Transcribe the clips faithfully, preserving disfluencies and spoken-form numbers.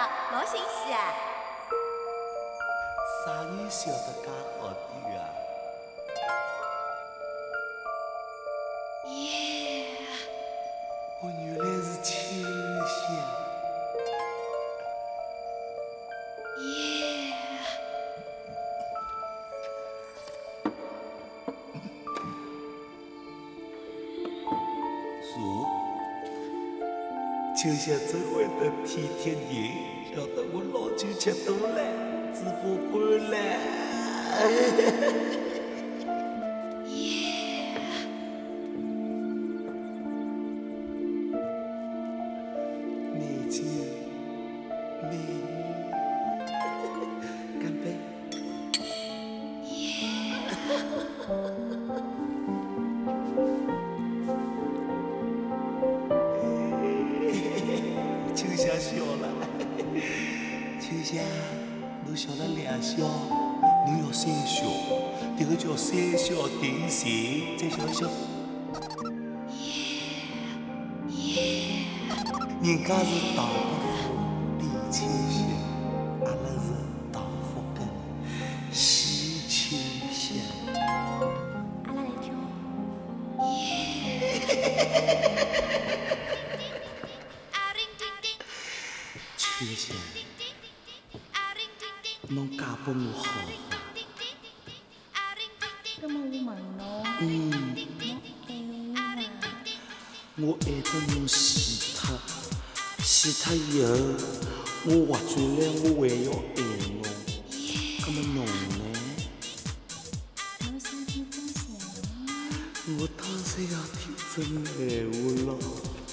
老新鲜啊！ 啥人晓得介好听啊？ 耶！ 我原来是秋香。 耶！ 树，秋香真会得体贴人，晓得我老酒吃多了，嘴巴干了。 耶！ 美酒美女，干杯！秋香笑了，秋香，侬晓得两小，侬要三小，这个叫三小定情，再晓得晓得？人家是唐伯虎，李秋香，阿拉是唐福根，喜秋香。 阿拉来跳。 秋香，侬嫁拨我好伐？ 那么我问侬， 嗯， 侬爱我伐？ 我爱得侬死脱，死脱以后，我活转来，我还要爱侬。那么侬呢？ 侬身体真闲哦。 我当然要听真闲话咯。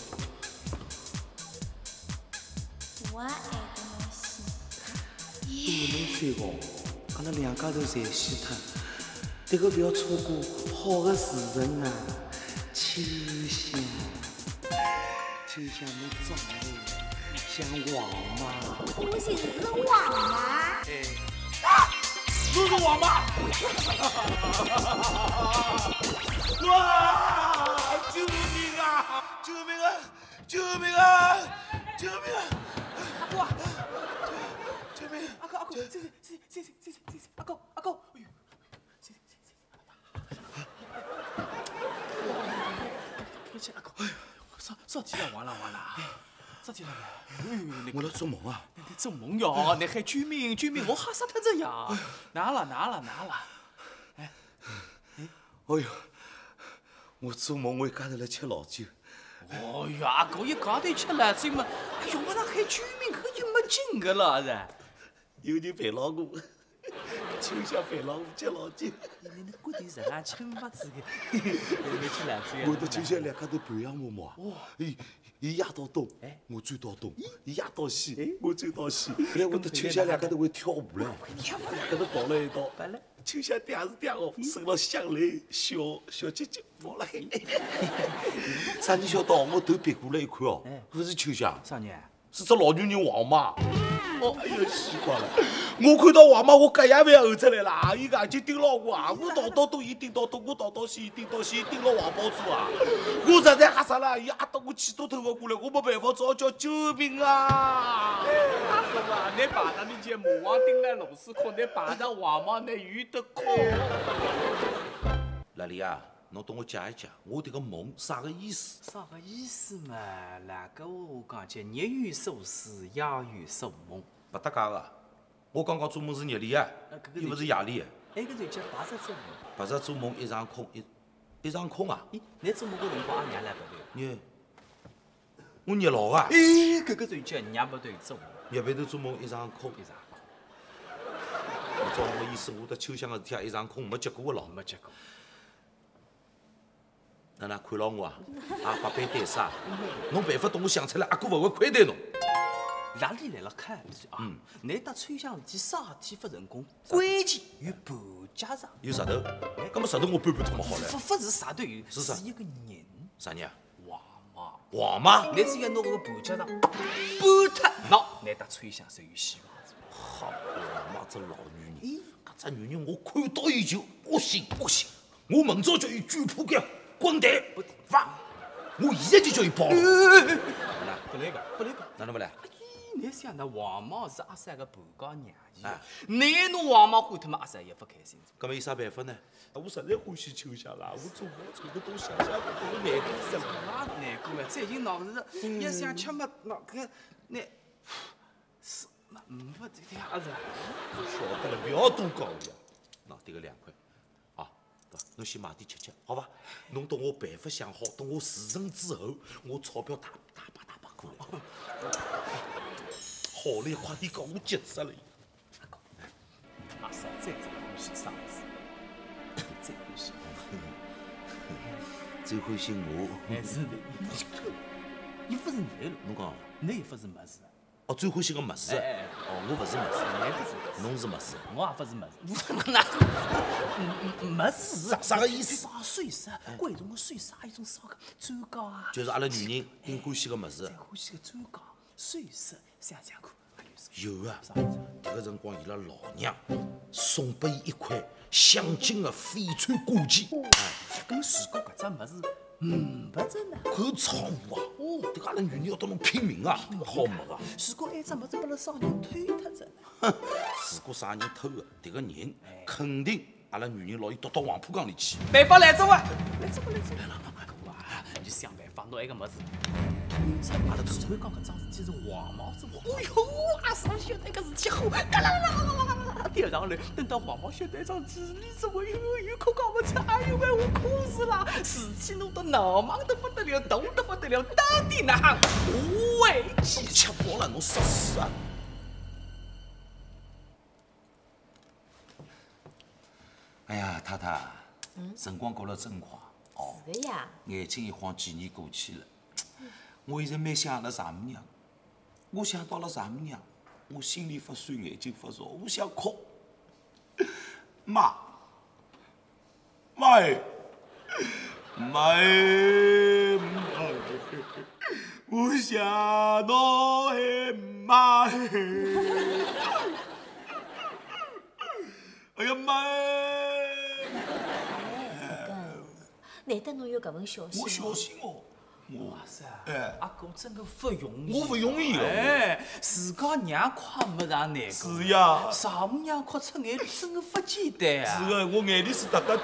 我爱得侬死脱。 不能再讲，阿拉两家头侪死脱，这个不要错过好的时辰啊！秋香，秋香侬长得像王妈。 我寻是王妈。 哎，啊，侬是王妈！哇！救命啊！救命啊！救命啊！救命啊！ 阿哥啊！ 救命！ 阿哥阿哥，谁谁谁谁谁谁谁谁？阿哥阿哥，哎呦！谁谁谁谁？别去阿哥，哎呦，啥啥天了？完了完了！啥天了？哎呦， 我来做梦啊！ 你你做梦哟！你喊救命救命！我吓死脱着呀！哪了哪了哪了？哎哎呦，我做梦我一家头来吃老酒。 哦呀，阿哥一家头吃了醉嘛，哎呦，我那喊救命，可就没劲个了是。 有人陪牢我，秋香陪牢我吃老酒。 你那骨头人啊，轻不子的，你去哪醉？ 我和秋香两家头伴养我嘛。哦。伊伊压到东，我追到东；伊压到西，我追到西。哎，我和秋香两家头会跳舞了，两家头跑了一道。秋香嗲是嗲哦，伸了香泪，小小姐姐跑了海。啥人晓得哦？我头别过来一看哦，不是秋香， 啥人？ 是只老女人王妈。哦，哎呦，死光了！我看到王妈，我隔夜饭吼出来了，伊个眼睛盯牢我啊！我倒到东，伊盯到东；我倒到西，伊盯到西，伊盯牢王宝珠啊！我实在吓死了，伊压得我气都透不过来，我没办法，只好叫救命啊！ 阿哥啊，你把他的节目王盯来螺丝壳，你把他王妈那鱼的壳。 老李啊，侬帮我解一解，我这个梦啥个意思？ 啥个意思嘛？那个我讲叫日有所思，夜有所梦。 不搭界个，我刚刚做梦是日里啊，又不是夜里。 哎，搿就叫白日做梦。 白日做梦一场空，一一场空啊！ 咦，你做梦个辰光阿娘来不对？ 日，我日老啊！ 哎，搿个就叫日不对做梦。 日半头做梦一场空， 一场空。 我照侬个意思，我和秋香个事体一场空，没结果个咯。 没结果。 哪能看牢我啊？啊，百般对杀，侬办法等我想出来，阿哥勿会亏待侬。 哪里来了看啊？嗯，你搭吹响事体啥事体发成功，关键与盘家上。 有石头，搿么石头我搬搬脱么好了？ 不不是石头， 是啥？ 是一个人。 啥人啊？ 王妈。 王妈？ 你只要拿搿个盘家上搬脱，喏，你搭吹响是有希望。 好，王妈这老女人，搿只女人我看到伊就不行不行，我明朝叫伊举铺盖滚蛋，发！我现在就叫伊跑了。 不来个，不来个， 哪能不来？ 你想那黄毛是阿三个半高娘姨，你侬黄毛喊他们阿三也不开心。 搿么有啥办法呢？我实在欢喜秋香啦，我做梦做得都想想都我难过死了。 哪难过啊？最近闹是一想吃么那个那是没这样子。 晓得了，不要多讲了。喏，这个两块，啊，对吧？侬先买点吃吃，好吧？侬等我办法想好，等我事成之后，我钞票大大把大把过来。好嘞，快点讲，我急死了。 阿三再再欢喜啥子？再欢喜。 最欢喜我。 还是的，伊不是你了， 侬讲， 你又不是么子。 哦，最欢喜个么子。 哎， 哦，我不是么子， 你不是， 侬是么子。 我也不是么子。那么子啥啥个意思？ 啥水啥？贵重的水啥一种烧个专家啊？ 就是阿拉女人顶欢喜个么子。 最欢喜个专家，水啥？想想看， 有啊，迭个辰光伊拉老娘送拨伊一块镶金的翡翠挂件， 哎，跟如果搿只么子五百只呢？ 搿超无啊！哦，迭个阿拉女人要到侬拼命啊，好没个。 如果埃只么子被那商人偷脱着呢？ 哼，如果啥人偷的，迭个人肯定阿拉女人拿伊丢到黄浦江里去。 办法来着哇！来着吧，来着！来来来，哇，你就想办法拿埃个么子。阿拉头头讲搿桩事体是黄毛子，哎呦，阿三晓得搿事体好，嘎啦啦啦啦啦啦，调上来，等到黄毛晓得一桩事体，是我有有口讲不出，哎呦喂，我哭死了，事体弄得闹忙得不得了，大得不得了，到底哪行无为你吃饱了，侬杀死啊！哎呀，太太，辰光过了真快哦， 是的呀。 眼睛一晃，几年过去了。我现在蛮想阿拉丈母娘，我想到了丈母娘，我心里发酸，眼睛发烧，我想哭。妈，妈哎，妈哎，我想到哎妈哎，哎呀妈哎！ 难得侬有搿份小心。 我小心哦。 哇塞！ 哎， 阿公真个不容易， 我不容易哦。 哎，自家娘哭没上难过， 是呀， 丈母娘哭出眼泪，真个不简单啊！ 是的，我眼泪是搭搭的。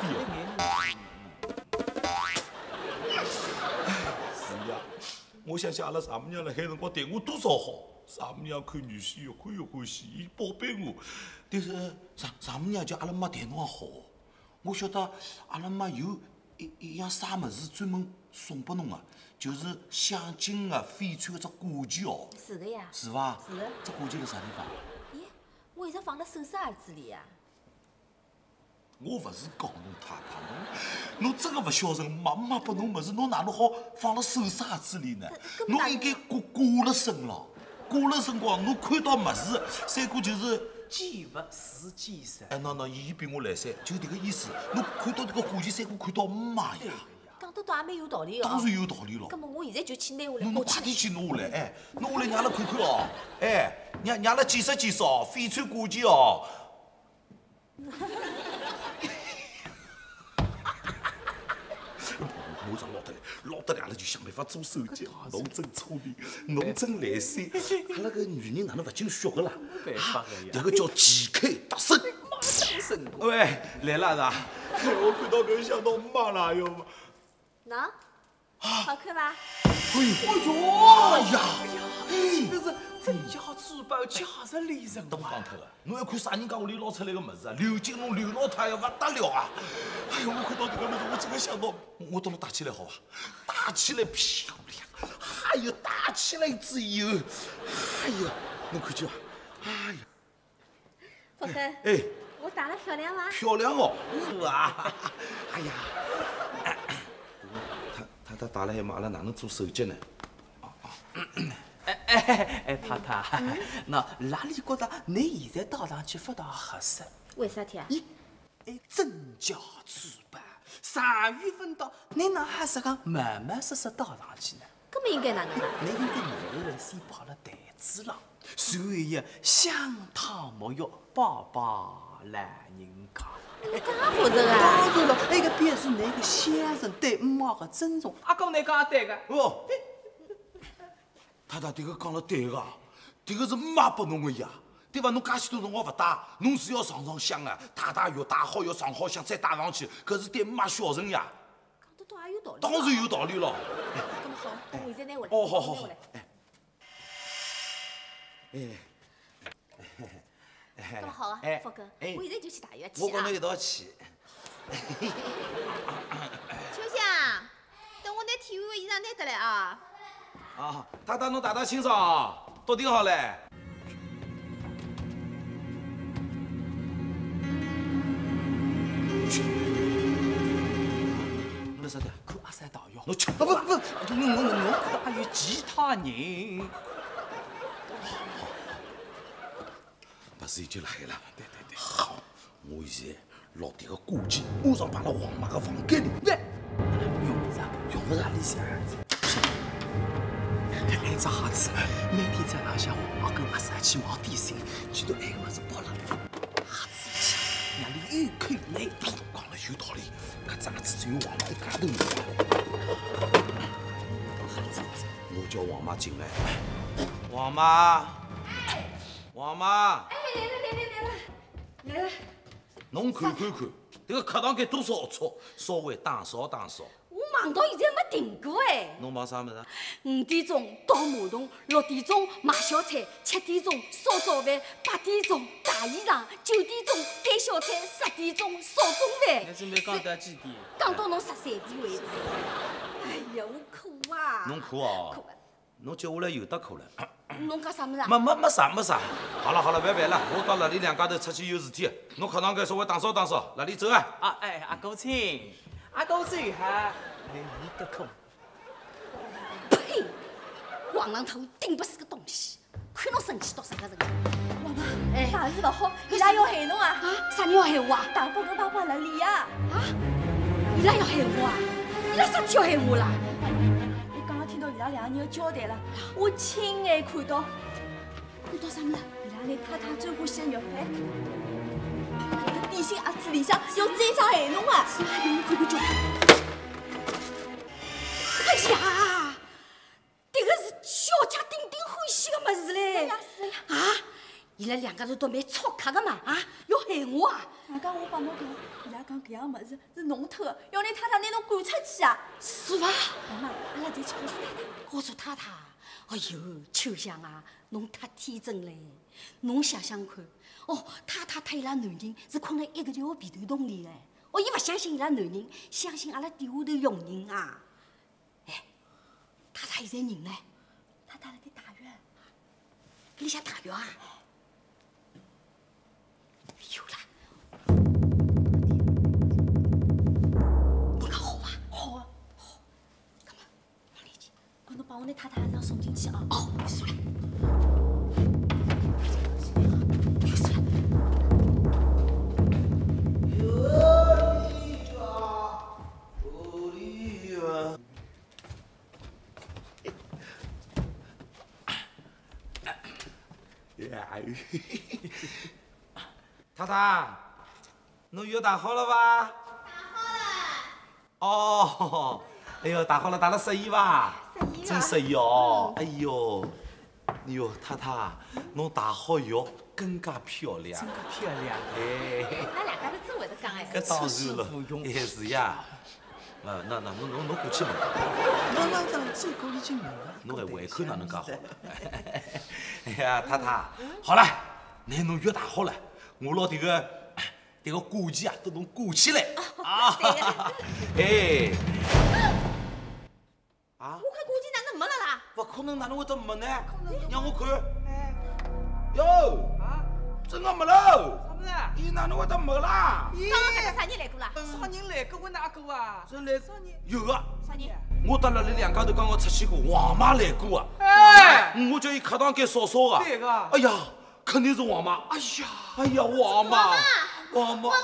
是呀，我想想阿拉丈母娘辣海辰光对我多少好，丈母娘看女婿越看越欢喜，伊宝贝我。但是丈丈母娘叫阿拉妈对侬也好，我晓得阿拉妈有一一样啥物事专门送拨侬啊。就是镶金的翡翠的只挂件哦， 是的呀。 是伐？ 是的。 这挂件辣啥地方？ 咦，我一直放辣手指盒子里呀。 我勿是讲侬太太，侬侬真个勿孝顺，妈妈拨侬物事，侬哪能好放辣手指盒子里呢？侬应该挂挂辣身咯，挂辣身光，侬看到物事，三哥就是。 见物是见神。 哎，喏喏，伊比我来三，就迭个意思。侬看到迭个挂件，三哥看到妈呀。 讲得倒也蛮有道理哦。 当然有道理咯。 那么我现在就去拿下来。 侬侬快点去拿下来，哎，拿下来让阿拉看看哦，哎，让让阿拉见识见识哦，翡翠挂件哦。马上捞得来，捞得来，阿拉就想办法做手脚。侬真聪明，侬真来三，阿拉个女人哪能勿进血个啦？ 没办法个呀， 这个叫旗开得胜。 马上胜。 喂，来了是吧？我看到搿想到妈了哟。 喏，好看伐？ 哎呦，哎呀， 这是真假珠宝，价值连城。 都讲脱了，侬要看啥人家屋里捞出来个物事啊？刘金龙、刘老太要勿得了啊！哎呦，我看到迭个物事，我真个想到，我到了打起来好伐？打起来漂亮，哎呦，打起来之后，哎呀，侬看见伐？哎呀， 福哥， 哎， 我打得漂亮伐？ 漂亮哦，是啊，哎呀，他他他打了海嘛，阿拉哪能做手脚呢？ 哎哎哎，太太，那哪里觉得你现在倒上去不大合适？ 为啥体啊？ 咦，哎，真假珠宝，三月份到，你哪还是讲慢慢实实倒上去呢？ 搿么应该哪能啊？ 你应该拿下来先泡了台子上，然后一香汤沐浴，爸爸懒人家。 介复杂啊！ 当然了，那个表示你个先生对姆妈的尊重。阿公，你讲对个。 哦，太太迭个讲了对个， 迭个是妈拨侬个呀，对伐？侬介许多辰光勿带，侬是要上上香啊，汏汏药，汏好药，上好香，再带上去，搿是对妈孝顺呀。 讲得倒也有道理。 当然有道理咯。 咁好，我现在拿回来。 哦，好好好。哎。 咁好啊，福哥，我现在就去大院去啊。 我跟侬一道去。 秋香，等我拿体育衣裳拿得来啊。 啊，太太侬大大清爽哦，到底好嘞。侬啥的？ 看阿三大药。 侬吃？ 不不不，侬侬侬侬看还有其他人。 不是已经来了？ 对对对。 好，我现在落地个挂件，马上摆辣皇妈个房间里。 喂，用不着，用不着理想样子。搿爱只孩子，每天在浪向皇妈跟阿三去忙点心，全都爱个么子包了。孩子一去，让你又看又累。 讲了有道理，搿只孩子只有皇妈一家头人。我叫皇妈进来。皇妈，皇妈。 哎，来了来了来了来了。 侬看看看，这个客堂间多少龌龊，稍微打扫打扫。 我忙到现在没停过哎。 侬忙啥物事？ 五点钟倒马桶，六点钟买小菜，七点钟烧早饭，八点钟洗衣裳，九点钟赶小菜，十点钟烧中饭。 你准备讲到几点？ 讲到侬十三点为止。哎呀，我苦啊！ 侬苦哦？苦。侬接下来有得苦了。 侬讲啥物事啊？ 没没没啥没啥。好了好了，别烦了。我讲辣里两家头出去有事体，侬客堂间稍微打扫打扫，辣里走啊。 啊哎，阿哥亲，阿哥走一下，你你得空。 呸！黄浪头顶不是个东西，看侬生气到啥个程度？ 妈妈， 哎， 大事不好，伊拉要害侬啊！ 啊，啥人要害我啊？ 大伯跟爸爸辣里啊！ 啊？伊拉要害我啊？伊拉啥体要害我啦？ 我刚刚听到伊拉两个人的交谈了，我亲眼看到， 看到啥物事？ 伊拉拿太太最欢喜的肉饭，搿个点心盒子里向要栽赃害侬啊！ 啥人看看叫？哎呀，这个是小家丁丁欢喜的物事嘞！ 是呀是呀。 啊，伊拉两家头都蛮操客的嘛，啊，要害我啊！ 外加我帮侬讲，伊拉讲搿样物事是侬偷的，要拿太太拿侬赶出去啊！ 是伐？ 妈妈，阿拉再去告诉太太。 告诉太太，哎呦，秋香啊，侬太天真嘞！侬想想看，哦，太太和伊拉男人是困辣一个条被头洞里的，哦，伊勿相信伊拉男人，相信阿拉底下头佣人啊！哎，太太现在人呢？ 太太辣盖大院。 搿里向大院啊？有啦。侬讲好伐？ 好啊， 好。干嘛？往里去。 帮侬帮我拿太太让送进去啊！ 哦，算了。有事了。 太太，侬药打好了伐？ 打好了。 哦，哎呦，打好了，打了适意伐？ 适意真适意哦！哎呦，哎呦，太太，侬打好药更加漂亮。 真个漂亮。 哎， 那两家头真会得讲哎。 搿当然了，哎是呀。呃，那那侬侬侬过去问。 那那那这个已经有了。 侬还胃口哪能介好？哎呀，太太，好了，拿侬药打好了，我拿迭个迭个挂件啊，都侬挂起来啊！哎，啊？ 我看挂件哪能没了啦？ 不可能，哪能会得没呢？让我看。哟， 啊？ 真的没了。 啥么子啊？ 伊哪能会得没啦？ 刚刚看到啥人来过啦？ 啥人来过？我哪个啊？ 这来啥人？ 有个， 啥人？ 我搭辣里两家头刚刚出去过，黄妈来过啊。 哎， 我叫伊客堂间扫扫啊。 对个。 哎呀，肯定是黄妈。哎呀，哎呀，黄妈，黄妈。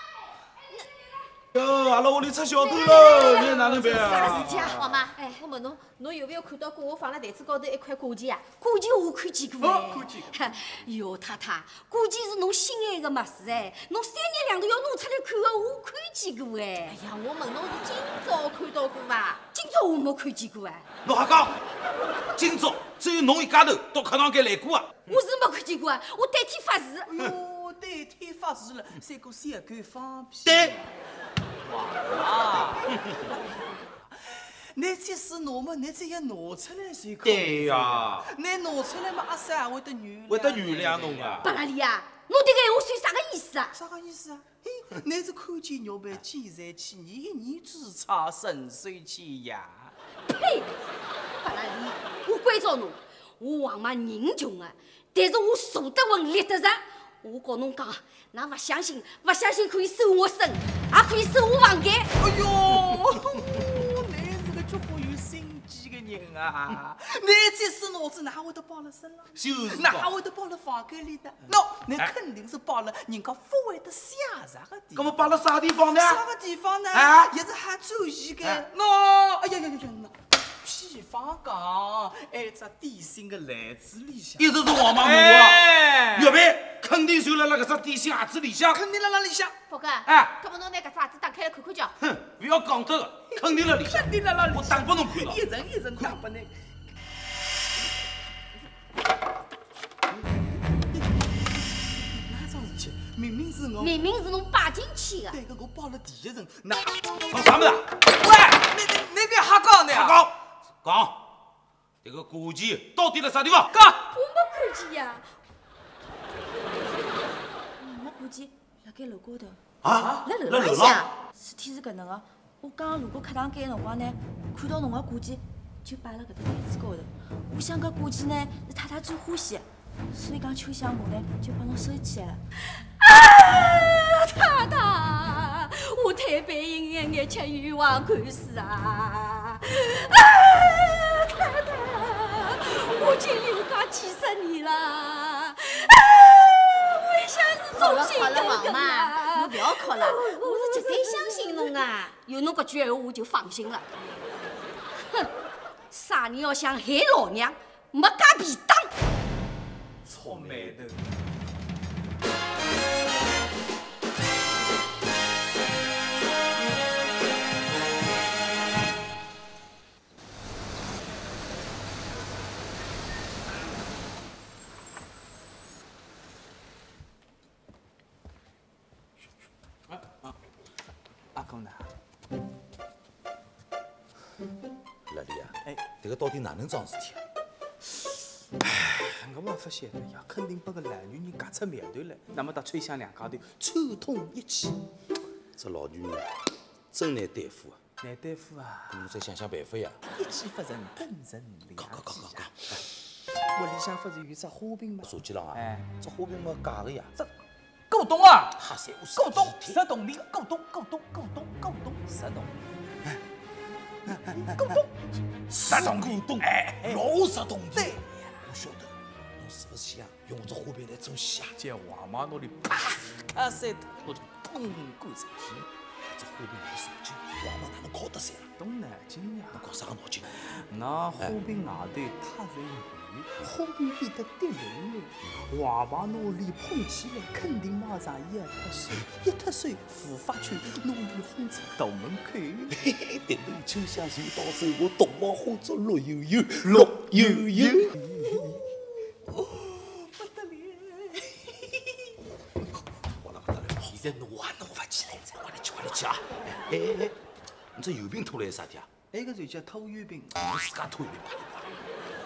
哟，阿拉屋里出小偷了，你哪能办啥啊？ 事体啊，王妈？哎，我问侬，侬有没有看到过我放辣台子高头一块挂件啊？挂件我看见过哎。 看见过。 哟，太太，挂件是侬心爱的物事哎，侬三日两头要拿出来看的，我看见过哎。哎呀，我问侬是今朝看到过伐？今朝我没看见过哎。 侬还讲今朝只有侬一家头到课堂间来过啊。 我是没看见过啊，我对天发誓。 哎呦，对天发誓了，三哥谁也敢放屁？ 对。 哇！你这是拿么？你这要拿出来才可以。 对呀。 你拿出来嘛，阿三也会得原谅。 会得原谅侬啊。 巴拉里啊，侬这个闲话算啥个意思啊？ 啥个意思啊？嘿，你是看见肉饭见财起，一年之差，顺水起呀。 呸！巴拉里，我关照侬，我王妈人穷啊，但是我坐得稳，立得实。我告侬讲，那不相信，不相信可以搜我身，也可以搜我房间。 哎呦，你是个足够有心机的人啊！你这死脑子哪会得抱了身了？ 就是哪会得抱了房间里的？喏，你肯定是抱了人家不会得写啥个地方。 那么摆了啥地方呢？ 啥个地方呢？ 啊， 也是很周易的。 啊喏，哎呀呀呀呀！喏，比方讲，哎，只点心的篮子里向， 一直是王妈母啊。 哎， 月饼肯定就辣辣搿只点心盒子里向。 肯定辣辣里向。 福哥， 哎， 搿么侬拿搿只盒子打开来看看叫。 哼，不要讲这个，肯定辣里向。 肯定辣辣里向。 我打拨侬看到。 一人一人打拨你。哪桩事体？明明是我。 明明是侬摆进去的。 对个，我抱了第一人，那讲啥么子？ 喂，你你你个瞎讲呢？ 瞎讲，讲，这个古籍到底在啥地方？ 讲。 我没看见呀。 没估计辣盖楼高头。 啊， 辣楼辣楼浪向。 上。 事体是搿能个，我刚刚路过课堂间的辰光呢，看到侬个挂件就摆辣搿只台子高头。我想搿挂件呢是太太最欢喜的，所以讲秋香我呢就帮侬收起来了。 啊，太太，我太背影眼眼吃冤枉看事啊！啊，太太，我经历介几十年了，啊，我一向是忠心耿耿啊！ 侬不要哭了，我是绝对相信侬的。 有侬搿句闲话，我就放心了。哼，啥人要想害老娘，没介便当。 臭眉头。阿公呢？ 辣里啊， 哎， 这个到底哪能桩事体啊？ 我没法晓得呀，肯定把个烂女人夹出苗头来，那么到崔香两家头串通一气。 这老女人真难对付啊！ 难对付啊！ 侬再想想办法呀！ 一气不成，本人两讲讲讲讲讲， 屋里向不是有只花瓶吗？ 手机浪啊！ 哎， 这花瓶嘛假的呀！ 这狗东啊！ 哈三五狗东，十洞里狗东，狗东，狗东，狗东，十洞。狗东， 十洞狗洞，哎，老十洞的。对，我晓得，侬是不是想用这花瓶来做戏啊？ 在黄马那里啪，卡三他那里砰过去。 这花瓶没手机，王妈哪能靠得上啊？ 动脑筋呀！ 侬搞啥个脑筋？ 那花瓶外头太热雨，花瓶变得滴淋淋，黄马那里碰起来，肯定马上一脱水，一脱水，护发圈那里轰出大门口。 嘿嘿，等到秋香就到手，我东方花烛绿油油，绿油油。 不得了！ 好了不得了，现在弄啊弄不起来，再快点去快点去啊！哎哎哎，你这油瓶拖来是啥的啊？ 那个就叫偷油瓶。 你自家拖油瓶，快点快点！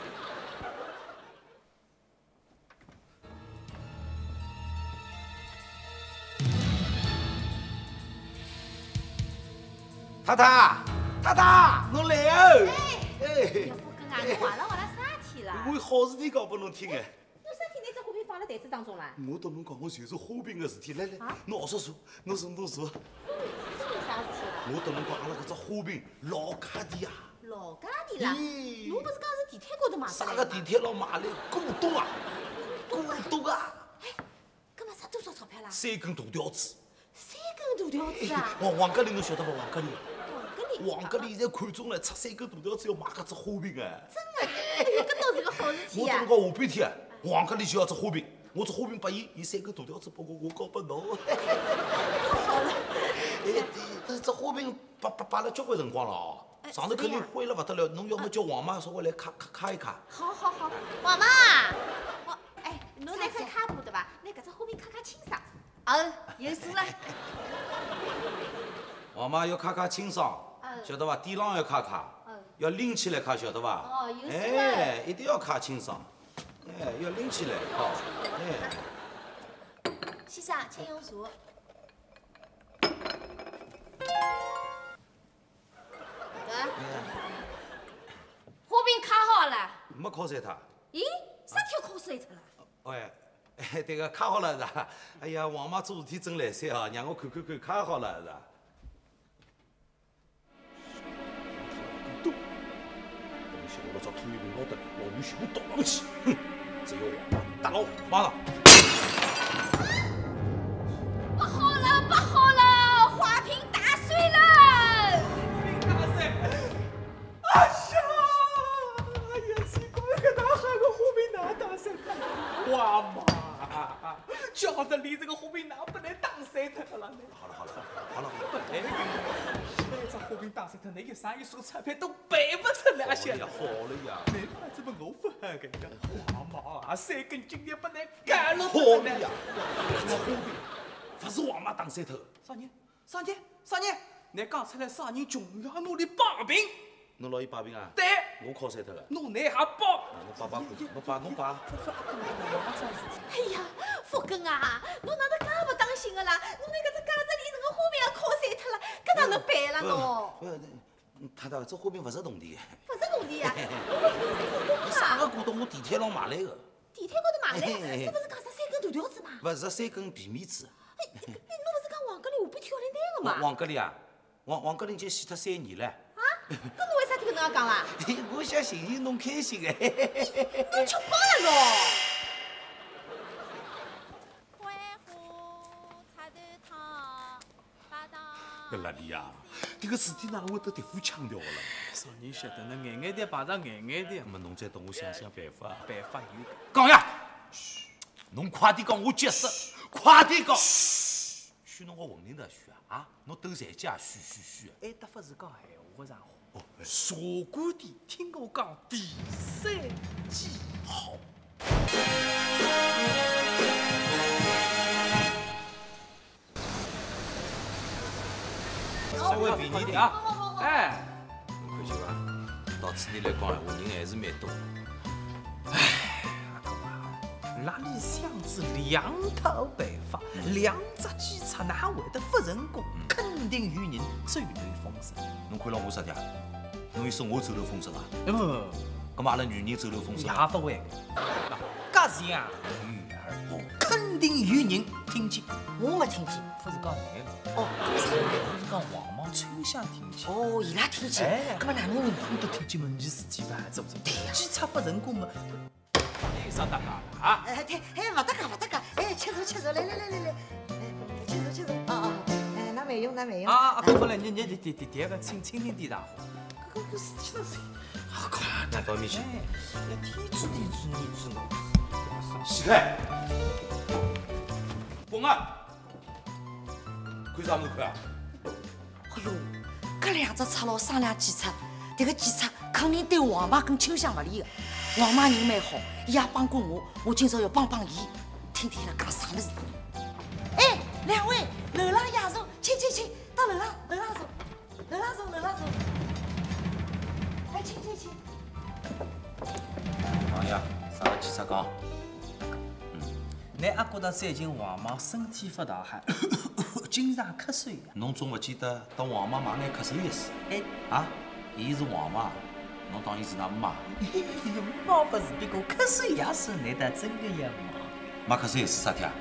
太太，太太，侬来哦！哎， 要不跟俺们坏了坏了啥体了？ 我有好事体讲拨侬听哎。 侬身体拿只花瓶放辣台子当中啦？ 我跟侬讲，我就是花瓶的事体。来来，侬学着坐，侬坐侬坐。 这有啥事体了？ 我跟侬讲，阿拉搿只花瓶老价钿啊！ 老家的啦？ 咦侬不是讲是地铁高头买的啥个地铁佬买来古董啊？古董啊！ 搿么值多少钞票啦？ 三根大条子。 三根大条子啊！ 王王格里侬晓得伐？王格里， 王格里， 王格里现在看中了，出三根大条子要买搿只花瓶哎！ 真的，哎呦，搿倒是个好事体呀我跟侬！讲，下半天王格里就要只花瓶，我只花瓶拨伊，伊三根大条子拨我，我交拨侬。好了，哎，这花瓶摆摆摆了交关辰光了哦。 上头肯定灰了不得了，侬要么叫王妈稍微来卡卡卡一卡。 好好好，王妈，我哎，侬来块卡布对伐？拿搿只花瓶卡卡清爽。 哦，有数了。 王妈要卡卡清爽，晓得伐？底浪要卡卡，要拎起来卡，晓得伐？ 哦，有数了。 哎，一定要卡清爽，哎，要拎起来，好，哎。 先生，请用茶。 花瓶卡好了。 没敲碎它。 咦，啥天敲碎脱了？ 哎，哎，这个卡好了是吧？哎呀，王妈做事体真来塞啊，让我看看看，卡好了是吧？东西我老早土里面捞得来，老女全部倒上去，哼！只有王妈打老虎，马上。 不好了，不好了，花瓶打碎了！ 打碎！哎呀，哎呀，奇怪，搿大汉个花瓶哪打碎了？哇妈，叫着你这个花瓶哪不能打碎脱个了呢？ 好了好了好了， 哎，这只花瓶打碎脱，那个啥一数钞票都背不出来些了。 好了呀， 没法子么我不喊搿个，哇妈，三根金条不能干了好不呢？ 了呀，这花瓶不是王妈打碎脱的。 啥人？啥人？啥人？你讲出来啥人穷呀？侬的把柄？ 侬老有把柄啊？ 对。 我敲碎脱的。 侬拿下包。 侬把把看，侬把侬把。 哎呀，福根啊，侬哪能介不当心个啦？侬拿搿只架子里这个花瓶也敲碎脱了，搿哪能办啦侬？ 不，太太，这花瓶不是铜的。 不是侬的呀？我啥个古董？我地铁上买来的。 地铁高头买来，搿不是讲十三根断条子吗？ 不是三根皮面子。 哎，侬不是讲黄格里下边挑来拿个吗？ 黄格里啊，黄黄格里已经死脱三年了。 啊？搿侬为啥体搿能介讲啦？ 我想寻寻侬开心哎。 侬吃饱了侬？ 搿哪里呀？迭个事体哪会得迭副腔调个啦？ 啥人晓得呢？眼眼的碰上眼眼的， 那么侬再等我想想办法。 办法有。 讲呀！嘘，侬快点讲，我急死！快点讲！嘘，嘘侬个混龄的嘘啊！啊，侬斗残家嘘嘘嘘！ 还得不是讲闲话上话。 哦， 茶馆店听我讲第三季好。 稍微便宜点啊！哎， 侬看见伐？到此地来讲闲话，人还是蛮多。 哎，阿哥啊，哪里想子两套办法，两只鸡翅哪会得不成功？肯定有人走漏风声。 侬看牢我啥的？侬意思我走漏风声啊？ 不不不， 咁阿拉女人走漏风声也不会。搿是呀，女儿，肯定有人听见。 我没听见。 不是讲你了。 哦，啥？ 不是讲黄毛秋香听见。 哦，伊拉听见。 哎， 搿么哪能弄？ 你都听见么？你自己伐？做不做？ 对呀。 检查不成功么？有啥搭嘎啊？ 哎，对，哎，勿搭嘎，勿搭嘎，哎，吃茶吃茶，来来来来来，哎，吃茶吃茶，哦哦，哎，那没用，那没用。 啊啊，过来，你你第第第二个轻轻点点大火。搿搿事体那是，啊，快拿到面去。 哎，天知地知，你知侬。 死开！滚啊！看啥物事看啊？ 哎哟，搿两只赤佬商量检测，迭个检测肯定对王妈跟秋香勿利个。王妈人蛮好，伊也帮过我，我今朝要帮帮伊，听听伊拉讲啥物事。哎，两位，楼上野茶，请请请，到楼上楼上坐，楼上坐楼上坐。哎，请请请。 王爷，啥个检测讲？ 你阿觉得最近王妈身体不大好，经常瞌睡呀？ 侬总勿记得当王妈买眼咳嗽药水？ 哎， 啊，伊是王妈，侬当伊是㑚妈？ 妈不是别个瞌睡药水，难道真的要买咳嗽药水啥体啊？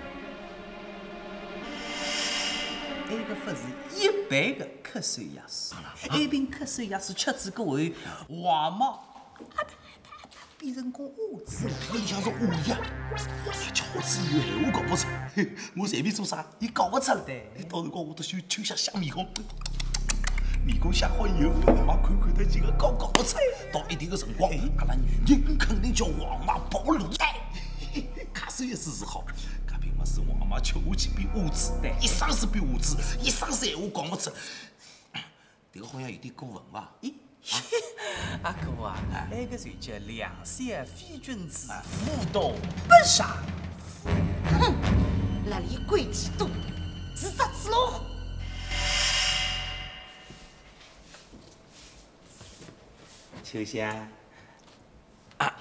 埃个不是一般的瞌睡药水，埃瓶瞌睡药水吃止过后，王妈变成个鸭子了。 搿里向是乌鸦，吃好子以后闲话讲勿出，我随便做啥，伊讲勿出来。到辰光我都想秋香香面孔，面孔写好以后，王妈看看得见个讲讲勿出。到一定个辰光，阿拉女人肯定叫王妈暴露。咳嗽药水是好，搿并勿是王妈吃下去变鸭子，一生是变鸭子，一生是闲话讲勿出。迭个好像有点过分伐？ 咦， 阿哥啊，那个就叫良善非君子，妇道不杀。 哼，那里诡计多，是只纸老虎。 秋香，啊，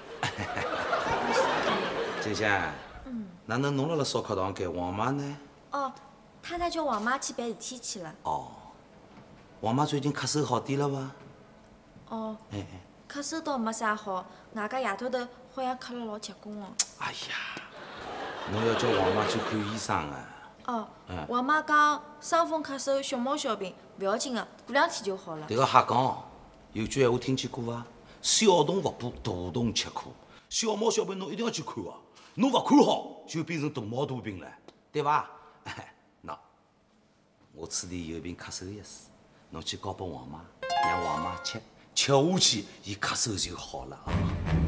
秋香，嗯，哪能侬辣辣烧烤堂间，王妈呢？ 哦，太太叫王妈去办事体去了。 哦，王妈最近咳嗽好点了伐？ 哦， 哎哎， 咳嗽倒没啥好，外加夜头头好像咳了老结棍哦。 哎呀，侬要叫王妈去看医生啊！ 哦嗯， 王妈讲伤风咳嗽、小毛小病不要紧的，过两天就好了。 迭个瞎讲，有句闲话听见过伐？小洞勿补，大洞吃苦。小毛小病侬一定要去看哦，侬勿看好就变成大毛大病了，对伐？喏，我此地有瓶咳嗽药水，侬去交拨王妈，让王妈吃，吃下去，伊咳嗽就好了啊。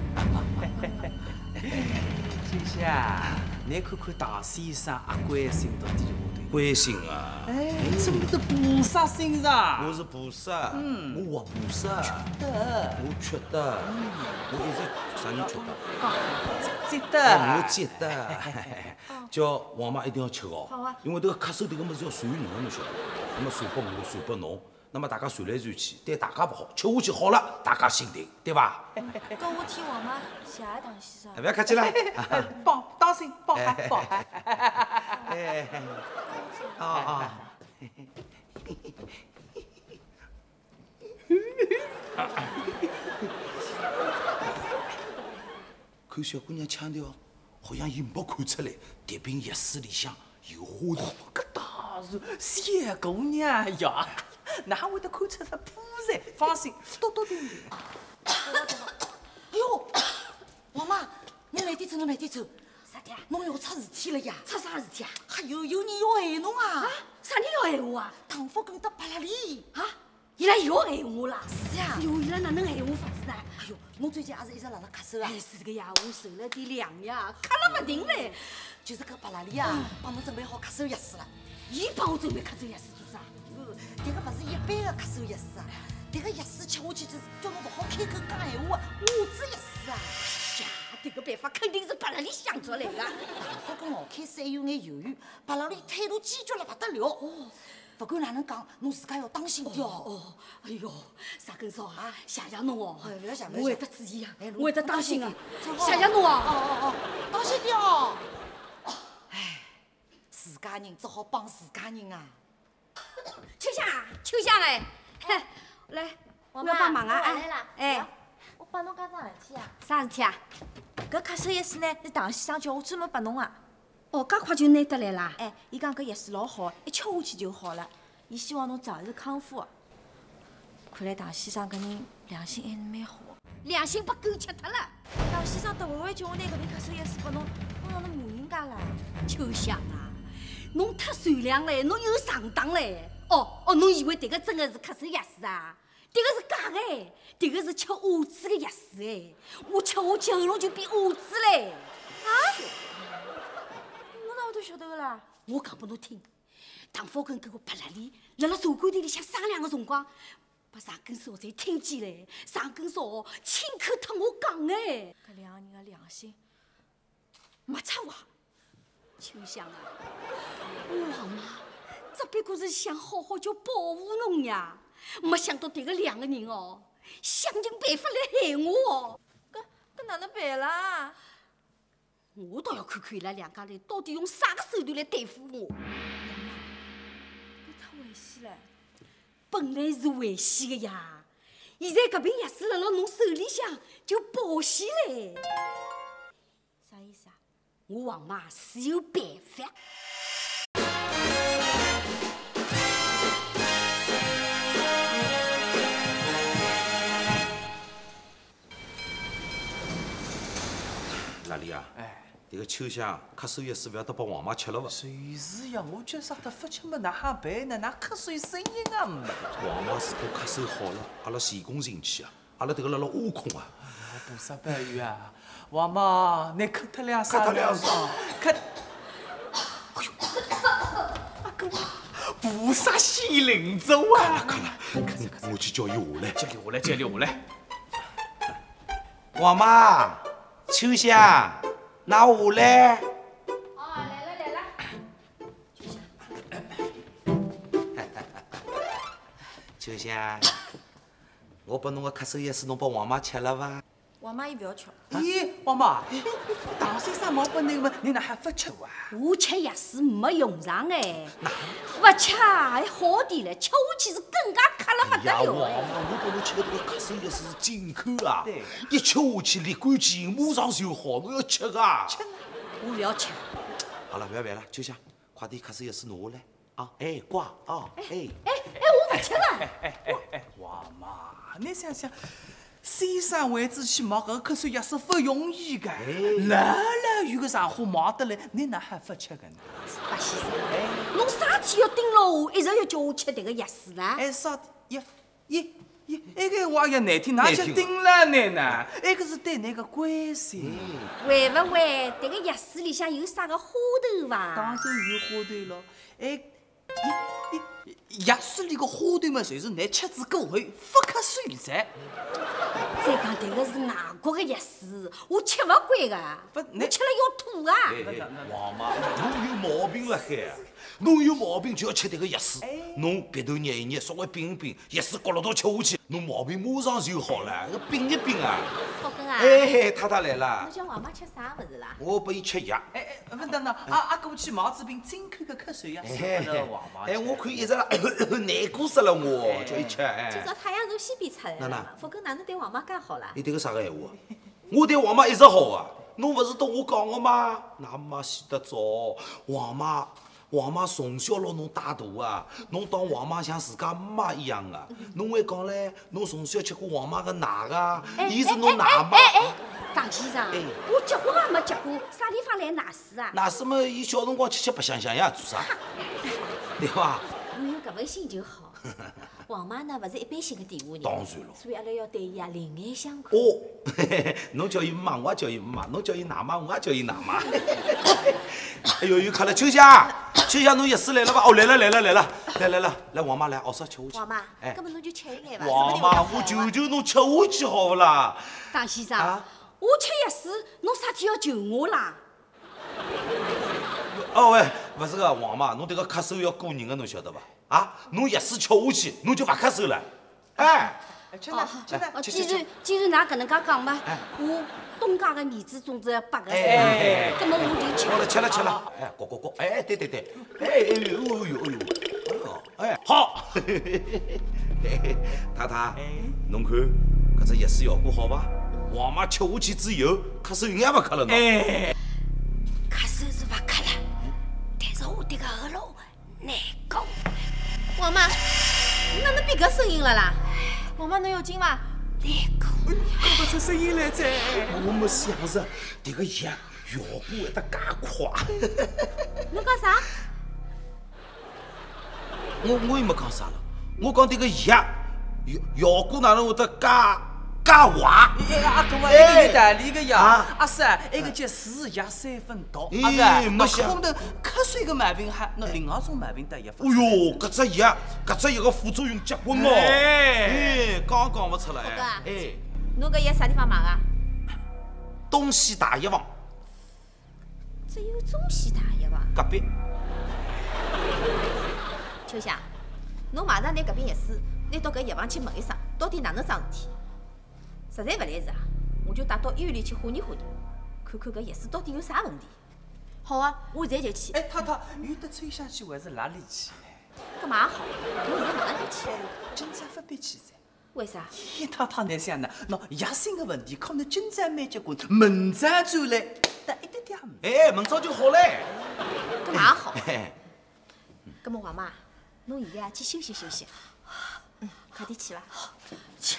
秋香，你看看大先生阿关心到底下头。 关心啊！ 哎，真是菩萨心肠。 我是菩萨，嗯，我活菩萨， 得， 我缺德，我一直啥人缺德？ 记得。 我记得。叫王妈一定要吃哦， 好啊， 因为这个咳嗽这个物事要传人的，侬晓得。那么传拨我，传拨侬，那么大家传来传去，对大家不好，吃下去好了，大家心定，对吧？ 跟我替王妈谢谢唐先生。 不要客气了。 帮当心，帮还帮还。 哎，啊啊！看小姑娘腔调，好像伊没看出来，迭瓶药水里向有花头。 搿当然，小姑娘呀，哪会得看出他菩萨？放心，多多点点。 哎呦，王妈，侬慢点走，侬慢点走。 啥的？ 侬要出事体了呀！ 出啥事体啊？ 还有有人要害侬啊！ 啥人要害我啊？ 唐福跟得巴拉里啊！伊拉又害我啦！ 是呀。 哎呦，伊拉哪能害我法子呢？ 哎呦，侬最近也是一直辣辣咳嗽啊？ 哎，是个呀，我受了点凉呀，咳了不停嘞。 就是搿巴拉里啊，帮侬准备好咳嗽药水了。 伊帮我准备咳嗽药水做啥？ 哟，迭个勿是一般的咳嗽药水啊，迭个药水吃下去就是叫侬勿好开口讲闲话的下子药水啊。 呀，这个办法肯定是巴拉里想出来的。 唐福跟老开始还有眼犹豫，巴拉里态度坚决了不得了。哦。不管哪能讲，侬自家要当心点哦。 哦，哎呦，沙根少啊，谢谢侬哦。 哎，不要想， 我会得注意啊， 哎， 我会得当心啊。谢谢谢侬哦。 哦哦哦，当心点哦。哎，自家人只好帮自家人啊。 秋香，秋香哎，来，我要帮忙啊！ 来了， 哎， 我帮侬讲桩事体啊。 啥事体啊？ 搿咳嗽药水呢，是唐先生叫我专门拨侬啊。 哦，介快就拿得来啦？ 哎，伊讲搿药水老好，一吃下去就好了。伊希望侬早日康复。看来唐先生搿人良心还是蛮好。 良心被狗吃脱了。 唐先生特会会叫我拿搿瓶咳嗽药水拨侬，我让侬骂人家啦。 秋香啊，侬太善良嘞，侬有上当嘞。哦哦，侬以为迭个真的是咳嗽药水啊？迭个是假的哎，迭个是吃鸭子的药水哎，我吃下去喉咙就变鸭子嘞。 啊？侬哪会得晓得个啦？ 我讲拨侬听，唐福跟搿个巴拉里辣辣茶馆店里向商量个辰光，把上根少侪听见嘞。上根少亲口特我讲哎， 搿两个人的良心没错啊。秋香啊，我王妈只不过是想好好叫保护侬呀，没想到迭个两个人哦，想尽办法来害我哦。 搿搿哪能办啦？ 我倒要看看伊拉两家人到底用啥个手段来对付我。 搿太危险了。 本来是危险的呀，现在搿瓶药水辣辣侬手里向就保险嘞。 啥意思啊？ 我王妈是有办法。 哪里啊？ 哎， 迭个秋香咳嗽药水不要得把王妈吃了伐？ 随时呀，我叫啥得父亲们哪哈办呢？哪瞌睡声音啊没？ 王妈如果咳嗽好了，阿拉前功尽弃啊！阿拉迭个辣辣挖空啊！ 菩萨保佑啊！王妈，你咳脱两声， 咳脱两声， 咳。哎呦，阿哥啊， 菩萨西灵咒啊！ 看了，我去叫伊下来。 叫你下来，叫你下来。 王妈，秋香，拿下来。 哦，来了来了。 秋香，我把侬个咳嗽药水侬拨王妈吃了伐？ 王妈伊不要吃。 咦，王妈，大先生冇拨你们，你哪还不吃啊？ 我吃药水没用上哎，不吃还好点了，吃下去是更加咳了不呀， 得了。 王妈，我拨侬吃的这个咳嗽药水是进口啊对， 一吃下去立竿见影，马上就好，侬要吃啊！ 我不要吃。 好了，不要烦了，秋香，快点咳嗽药水拿下来啊！哎，乖啊，哎。 哎哎，我不吃了。 哎哎哎，王妈，你想想。先生为子去买搿个瞌睡药是不容易的，哪来有个上货买得来，你哪还不吃个呢？ 白先生，侬啥天要盯牢我，一直要叫我吃迭个药水呢？ 哎，啥呀呀呀！那个话也难听，哪叫盯了你呢？那个是对你个关心。 会不会迭个药水里向有啥个花头伐？ 当然有花头咯，哎，药水里个花头嘛，就是你吃子过后不可水在。 再讲迭个是外国个药水，我吃勿惯个， 不我吃了要吐啊！ 王妈，侬有毛病了海，侬有毛病就要吃迭个药水。侬鼻头捏一捏，稍微冰一冰，药水咕噜到吃下去，侬毛病马上就好了。搿冰一冰啊！ 福根啊， 哎，太太来了侬，叫王妈吃啥物事啦？ 我拨伊吃药。 哎哎，不等等，阿阿过去毛子瓶进口个瞌睡药是哎不能王妈吃。 哎，我看一直难过死了我，叫伊吃今哎。 朝太阳从西边出来哪能了，福根哪能对王妈介好啦？ 你迭个啥个闲话？我对王妈一直好啊，侬勿是同我讲个吗？那妈死得早，王妈，王妈从小拿侬带大啊，侬当王妈像自家妈一样个。侬还讲唻，侬从小吃过王妈个奶个，伊是侬奶妈。 哎哎，唐先生，我结婚也没结过，啥地方来奶水啊？ 奶水嘛，伊小辰光吃吃白相相呀，做啥？对伐？ 我有搿份心就好。王妈呢，勿是一般性的电话人， 当然了所以阿拉要对伊啊另眼相看。 哦，嘿嘿侬叫伊妈，我也叫伊妈；侬叫伊奶妈，我也叫伊奶妈。哎呦，又渴了，秋香，秋香，侬药水来了伐？哦，来了，来了，来了，来来来，来王妈来，熬啥吃下去？ 王妈， 哎搿么侬就吃一眼伐？ 王妈，我求求侬吃下去好不啦？ 唐先生， 啊我吃药水，侬啥天要求我啦？ 哦喂，勿是个王妈，侬迭个咳嗽要过人个，侬晓得伐？啊，侬药水吃下去，侬就勿咳嗽了。哎， 吃呢吃呢哦， 吃既然既然㑚搿能介讲嘛，我东家个面子总是要拨个噻哎， 葛么我就吃。 好了，吃了吃了。哎，咕咕咕，哎，对对对，哎哎呦哎呦哎呦，哎呦，哎好。太太，侬看搿只药水效果好伐？王妈吃下去之后，咳嗽一眼勿咳了喏。 哎， 咳嗽是勿咳了，但是我迭个喉咙难搞。 王妈，哪能变搿声音了啦？王妈侬有劲伐？ 难搞。 讲不出声音来噻。 我没想着迭个药效果会得介快。 侬讲啥？ 我我又没讲啥了，我讲迭个药效效果哪能会得介介坏？ 哎，阿哥啊，那个有道理个呀啊， 阿三，那个叫四药三分毒， 哎阿三，那没想空头瞌睡个毛病还那另外种毛病得一哎分。 哟，搿只药，搿只药个副作用结棍哦！ 哎哎，讲讲勿出来福哥啊。 哎， 侬搿药啥地方买个？ 东西大药房只有中西大药房。 隔壁。 秋香，侬马上拿搿瓶药水拿到搿药房去问一声，到底哪能桩事体？实在勿来事啊，我就带到医院里去化验化验，看看搿药水到底有啥问题。 好啊，我现在就去。 哎，太太，有得吹下去还是哪里去？ 搿嘛也好，侬现在马上就去。 今朝不必去噻。 为啥？ 咦，太太你想呢？喏，药性个问题，可能今朝蛮结棍，明朝转来，得一点点也没。 哎，明朝就好嘞。 搿嘛也好。 哎， 搿么王妈，侬现在啊去休息休息。嗯，快点去伐。 吃。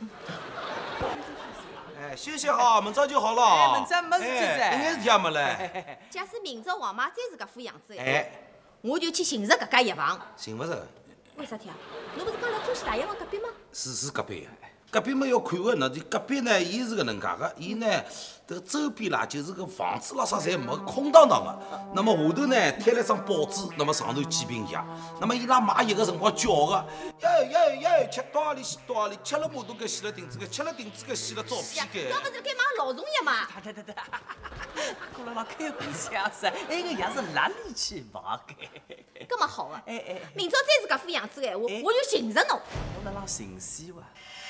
哎，休息好，明朝就好了。 哎明朝没事体噻哎一眼事体也没嘞。 假使明朝王妈再是搿副样子， 哎， 我就去寻着搿家药房。 寻勿着， 为啥体啊？侬勿是讲辣中西大药房隔壁吗？ 是是隔壁个。隔壁嘛要看个，那隔壁呢，伊是搿能介个，伊呢，迭个周边啦，就是搿房子啦啥侪没，空荡荡个。 那么下头呢贴了一张报纸，那么上头几瓶药。那么伊拉买药个辰光叫个，耶耶耶，吃多少里死多少里，吃了马桶盖洗了钉子盖，吃了钉子盖洗了照片盖。 搿勿是该买老虫药嘛？ 对对对，姑姥姥开玩笑噻，那个药是哪里去买的？ 搿么好个， 哎哎， 明朝再是搿副样子个闲话，我就寻着侬。 我辣辣寻死哇！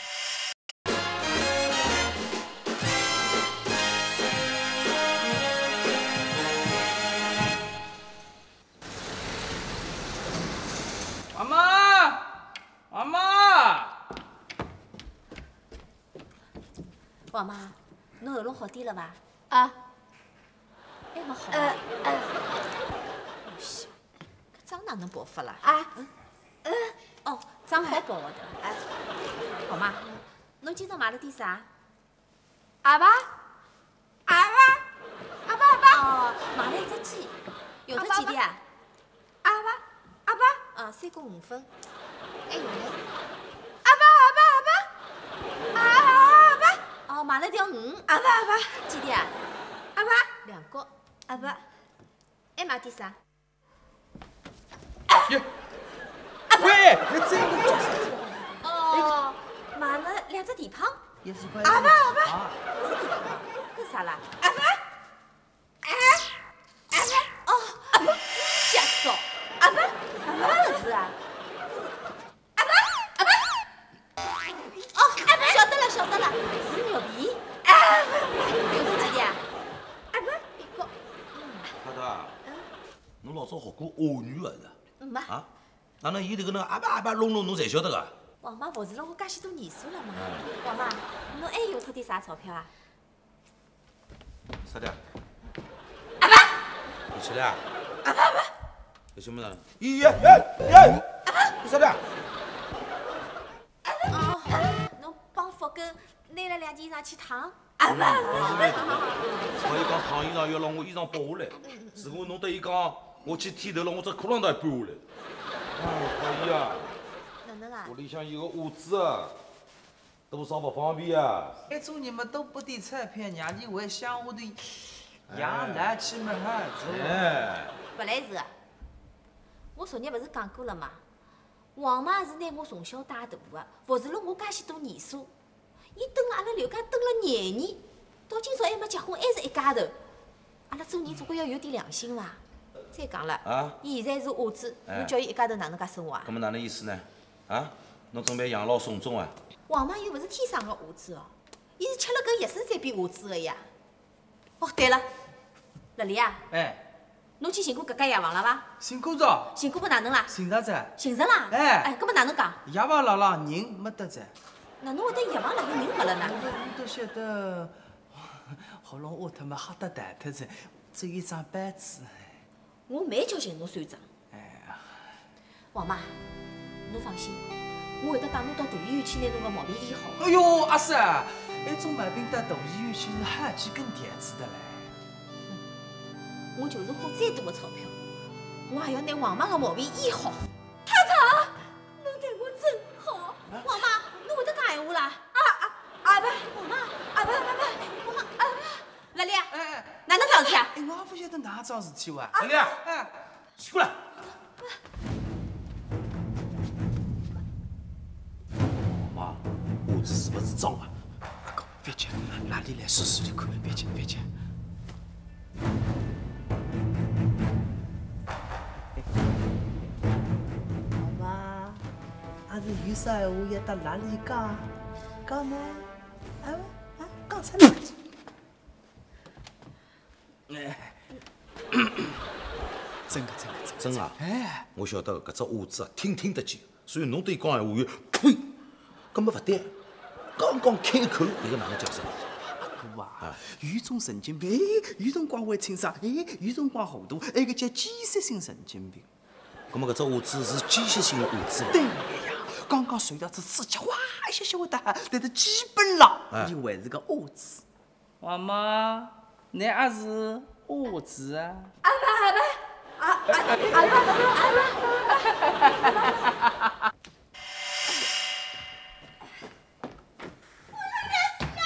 妈妈，妈妈， 王妈，侬喉咙好点了伐？ 啊， 还没好。 呃呃哦西，搿妆哪能爆发啦？ 啊， 哦，妆好爆的。哎，王妈，侬今朝买了点啥？ 阿爸，阿爸，阿爸阿爸， 哦，买了一只鸡，用脱几钿啊？ 阿爸阿爸， 啊，三角五分。还有呢？ 阿爸阿爸阿爸，阿爸， 哦，买了条鱼。 阿爸阿爸， 几钿啊？ 阿爸两角。 阿爸， 还买点啥？ 哟，喂，你这个哦，买了两只蹄膀。 也是快阿爸阿爸， 搿啥啦？ 阿爸，哎，阿爸， 哦，阿爸，瞎说， 阿爸， 搿是啊。阿爸，阿爸，哦，阿爸，晓得了，晓得了，是牛皮。有多几钿啊？ 阿爸， 一个。 太太，侬老早学过俄语勿是？ 没。 啊？哪能伊迭个那个阿爸阿爸隆隆侬侪晓得个？ 王妈服侍了我介许多年数了嘛。王妈，侬还用脱点啥钞票啊？ 啥的？ 阿爸， 你吃了？阿爸阿爸，有什么呢？咦耶耶耶！你啥的？ 哦，侬帮福根拿了两件衣裳去烫。 阿爸， 我伊讲烫衣裳要让我衣裳剥下来，如果侬对伊讲我去剃头了，我这裤浪都要搬下来。啊，可以啊。 哪能啊屋？里向有个屋子啊，多少不方便啊。 一做你们都不点彩票，让你为乡下头养来去么哈子？ 哎， 不来是的。我昨日不是讲过了嘛？王妈是拿我从小带大的，服侍了我介许多年数。伊蹲了阿拉刘家蹲了廿年，到今朝还没结婚，还是一家头。阿拉做人总归要有点良心伐？再讲了， 啊伊现在是伢子， 哎侬叫伊一家头哪能介生活啊那？么哪能意思呢？啊，侬准备养老送终啊？ 王妈又不是天生个伢子哦，伊是吃了搿药水才变伢子个呀。哦，对了，乐丽啊， 哎， 侬去寻过搿家药房了伐？ 寻过着， 寻过么哪能啦？ 寻着着， 寻着啦？ 哎哎，搿么哪能讲？ 药房辣辣人没得着， 哪能会得药房辣海人没了呢？ 我都晓得，喉咙下脱么吓得蛋脱着，只有一张板子。 我蛮叫寻侬算账。 哎， 王妈，侬放心，我会得带侬到大医院去拿侬个毛病医好。 哎呦，阿三，一种毛病到大医院去是好几根垫子的嘞。 我就是花再多的钞票，我也要拿王妈个毛病医好。太太，侬对我真好。王妈，侬会得讲闲话啦？啊啊！阿爸，王妈，阿爸阿爸，王妈，阿爸，乐丽啊， 哎哪能桩事体啊？ 哎，我也不晓得哪桩事体哇。 乐丽啊， 哎， 起过来。妈，屋子是不是脏啊？ 阿哥，别急，哪里来试试的看，别急别急。 好吧，还是有啥闲话要到哪里讲？讲呢？啊啊，讲出来。 哎，真的真的真的。 真啊？ 哎， 我晓得搿只屋子啊，听听得见，所以侬对伊讲闲话有呸，根本勿对。刚刚开口，迭个哪能叫声？ 阿哥啊，有种神经病，哎，有辰光会清爽，哎，有辰光糊涂，那个叫间歇性神经病。 葛么搿只屋子是间歇性的屋子。 对呀，刚刚受到次刺激，哇一下下会得喊，但是基本上哎伊还是个伢子。妈妈，你也是伢子啊？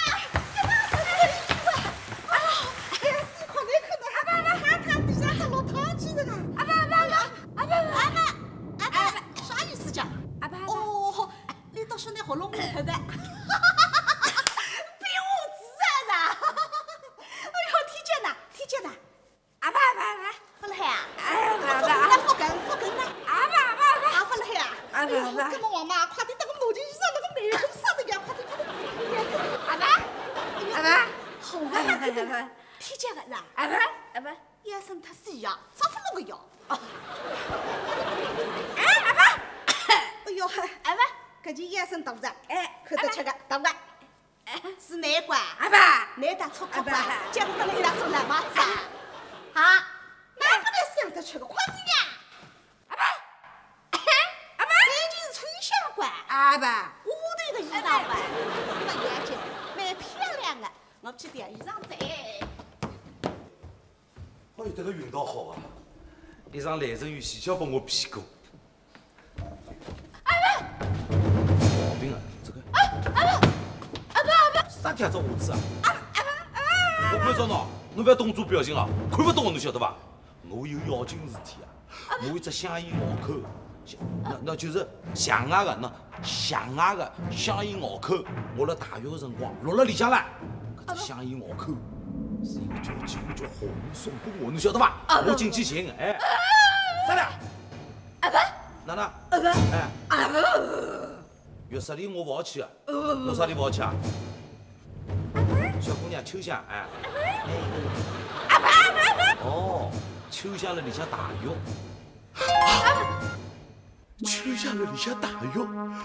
阿爸阿爸，喊他底下只骆驼喉咙里头的，比我自然呐！哎呦，天姐呐，天姐呐！ 阿爸阿爸阿爸， 不了海啊！ 哎阿爸阿爸， 来复根复根呐！ 阿爸阿爸阿爸， 啊，不了海啊！ 阿爸阿爸， 咁么王妈，快点等我脑筋上那个内容啥子呀？快点快点！ 阿爸阿爸， 好阿爸阿爸， 天姐个啦！ 阿爸阿爸， 医生他死呀，咋不弄个药？ 哎阿爸， 哎呦， 阿爸， 搿件医生大不着？ 哎， 看得吃个大不着？是哪管？ 阿爸， 男的粗口吧阿爸， 结果等了伊拉做烂麻子啊！啊，哪不能想得吃个，快点呀！ 阿爸，阿爸， 赶紧是春香馆， 阿爸， 屋头的衣裳馆，蛮严谨，蛮漂亮的。我去调衣裳再。 哎呦，这个运道好啊！一场蓝成宇戏巧帮我骗过。毛病啊，这个。 阿爸，阿爸阿爸， 啥天子胡子啊？阿爸阿爸阿爸！我不要找侬，侬不要动作表情啊，看不懂我侬晓得伐？我有要紧事体啊，我有只香烟拗口，那那就是墙外的那墙外的香烟拗口，我辣大学的辰光落了里向了，搿只香烟拗口。是一个叫几乎叫红送给我，侬晓得伐？我进去寻，哎，啥了？ 阿爸， 哪能？ 阿爸， 哎， 阿爸， 浴室里我勿好去啊，侬啥地方好去啊？小姑娘秋香，哎， 阿爸阿爸阿爸， 哦，秋香辣里向大浴，秋香辣里向大浴，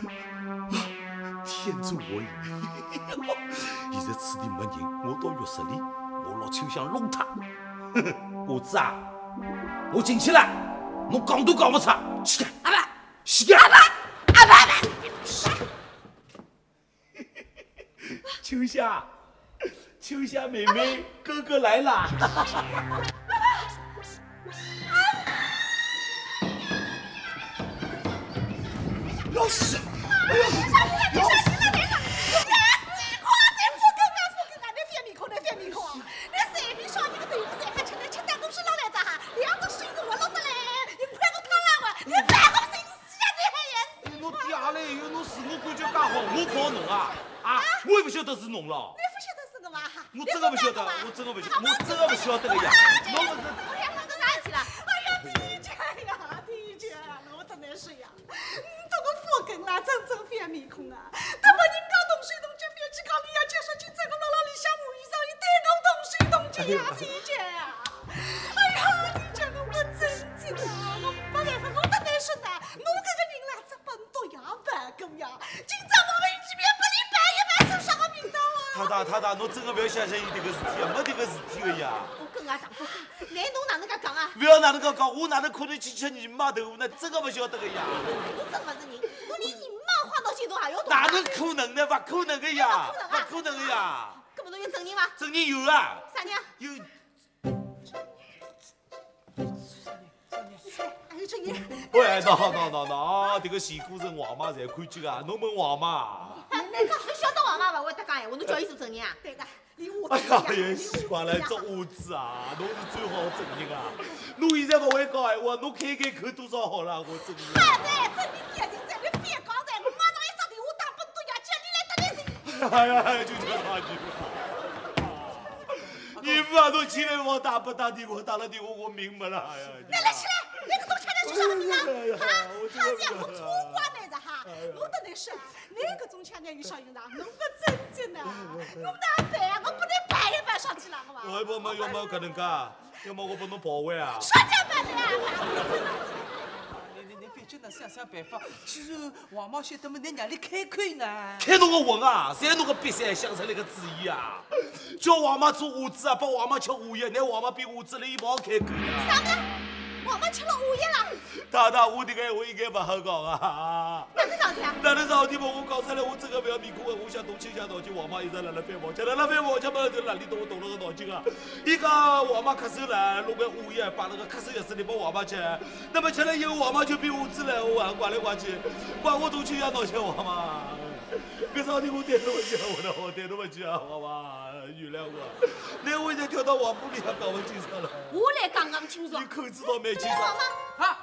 天助我也！现在此地没人，我到浴室里。我老秋香弄他，胡子啊！我进去了，侬讲都讲不出，去干！ 阿爸， 去干！ 阿爸，阿爸阿爸， 秋香，秋香妹妹，哥哥来啦！老师，哎呦，老师！我考侬啊啊！我也不晓得是侬了。 你不晓得是我吗？ 我真的不晓得，我真的不晓得，我真的不晓得个呀。侬不是？ 我两个都啥事体了？哎呀，地姐呀，地姐呀，我真难受呀！这个佛根啊，真正翻面孔啊！他把人家动水动脚，别去讲你呀，就说今在我姥姥里向无衣裳，你对我动水动脚呀，地姐呀！哎呀，地姐，我不真劲啊！我没办法，我真难受呐！我这个人啦，这本多呀，办够呀！今朝我们这边不礼拜一般受啥个名堂啊？ 太太太太，侬真的不要相信伊迭个事体啊，没迭个事体个呀！ 我跟啊，大夫讲，那侬哪能介讲啊？ 不要哪能介讲，我哪能可能去吃人妈豆腐呢？真的不晓得个呀！ 侬真不是人，侬连人妈花到心侬也要懂。 哪能可能呢？不可能个呀！不可能个呀！ 搿么侬有证人伐？ 证人有啊。 啥人啊？ 有。 还有证人？ 喂，喏喏喏喏，迭个前古人王妈侪看见啊，侬问王妈。 那个侬晓得王妈勿会得讲闲话，侬叫伊做证人啊？对个，连我哎呀，也习惯了，做伢子啊，侬是最好的证人啊！侬现在勿会讲闲话，侬开开口多少好了，我证明。 好在证人点人在，你别讲在，我马上一打电话打本多呀，叫你来得来人。 哎呀，就叫他去吧。你不啊，侬千万莫打不打电话，打了电话我命没了。哎呀！ 来来起来，那个中枪的是啥人啊？哈，好像我错怪来着哈，我的那是那个中枪的有啥用啊？侬不正经呢？我哪办啊？我不能办一办上去了，好吧？ 要不么要么搿能介，要么我帮侬跑回啊。 啥叫办的呀？ 你你你别叫那想想办法，既然王妈晓得么，你让你开开呢？ 开侬个混啊！侪侬个瘪三想出来个主意啊！叫王妈做伢子啊，帮王妈吃午夜，拿王妈变伢子了，伊勿好开口啊！ 啥个？王妈吃了午夜了？ 太太，我迭个闲话应该勿好讲啊！ 哪能上去啊？ 哪能啥事体嘛？我讲出来，我真个勿要面孔个。我想动亲家闹劲，王妈一直辣辣翻毛腔，辣辣翻毛腔嘛，就哪里懂我动了个脑筋啊？伊讲王妈咳嗽了，弄个午夜摆了个咳嗽药水里帮王妈吃，那么吃了以后，王妈就变伢子了，我还怪来怪去，怪我动亲家闹劲，王妈。搿啥事体我对侬勿起，我的好对侬勿起啊，王妈，原谅我。那我现在跳到黄浦里向讲勿清爽了。 我来讲讲清楚。 你口知道蛮清爽。 王妈， 啊，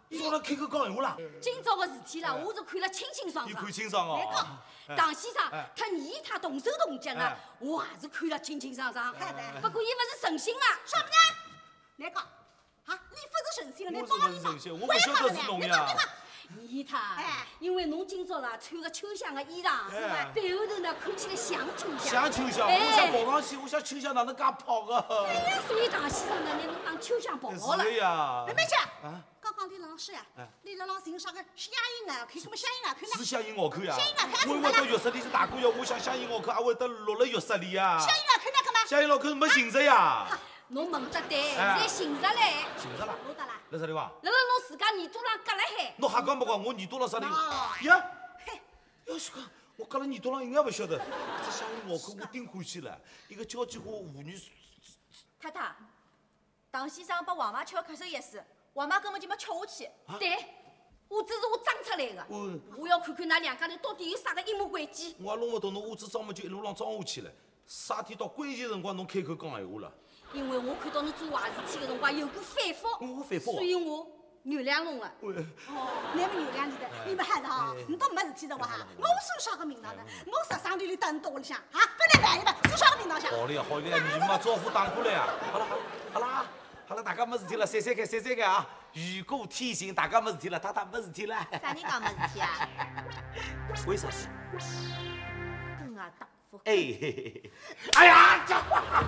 你说他开口讲闲话啦？ 今朝个事体啦，我是看了清清爽爽。 你看清爽哦。 唐先生，他你他动手动脚啊，我也是看了清清爽爽。不过伊勿是诚心啊， 说不呢？来讲，啊，你不是诚心了，你我帮你讲， 是诚心，我不晓得是侬呀。 你他，因为侬今朝啦穿个秋香的衣裳， 哎背后头呢看起来像秋香。 像秋香，我想跑上去，我想秋香哪能介跑个？ 所以唐先生呢，拿侬当秋香跑好了。 是的呀。 妹妹姐， 啊， 刚刚李老师呀，李老师有啥个香烟啊？看什么香烟啊？看是香烟我看呀。 香烟啊，看我会到浴室里去大哥呀，我想香烟我看还会得落了浴室里呀。 香烟啊，看那干嘛？ 香烟老看没寻着呀。 侬问得对，侪寻着嘞。 寻着了。 落得啦。 在啥地方？ 辣辣侬自家耳朵上夹了海。 侬瞎讲没讲？我耳朵辣啥地方？呀，要是讲我夹了耳朵上，应该不晓得。这香烟我看我顶欢喜了，一个交际花妇女。 太太，唐先生把王妈吃了咳嗽药水，王妈根本就没吃下去。 对，我这是我装出来的。 我我要看看㑚两家头到底有啥个阴谋诡计。 我也弄不懂侬屋子装么就一路浪装下去了。啥天到关键辰光侬开口讲闲话了？ 因为我看到侬做坏事体的辰光有过反复， 我反复啊所以我原谅侬了。 哦，你们原谅你的，你们孩子哈，你都没事体的话哈，我算啥个名堂呢？我十三里里等到屋里向，啊，不能万一吧，算啥个名堂向？ 好嘞好嘞，你嘛招呼打过来啊！好了好了好了好了，大家没事体了，散散开散散开啊！雨过天晴，大家没事体了，太太没事体了。 啥人讲没事体啊？ 为啥事？ 跟俺打夫。 哎嘿嘿，哎呀，这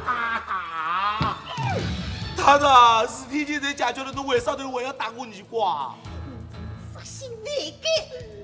太太，事体现在解决了，侬为啥头还要打我耳光？ 杀心难改。